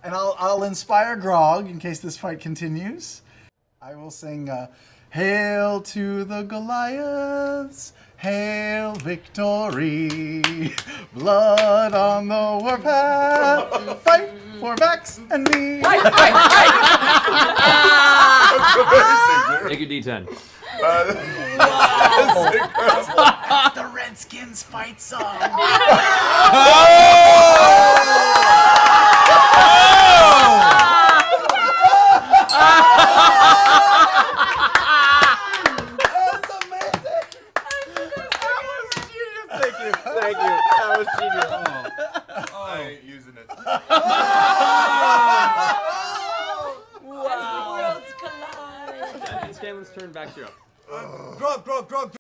And I'll inspire Grog in case this fight continues. I will sing, Hail to the Goliaths, hail victory, blood on the warpath, fight for Vax and me. Make your D10. That's the Redskins fight song. Thank you. That was genius. I ain't using it. Wow. As the worlds collide. Scanlan's turn back to you up. Grog.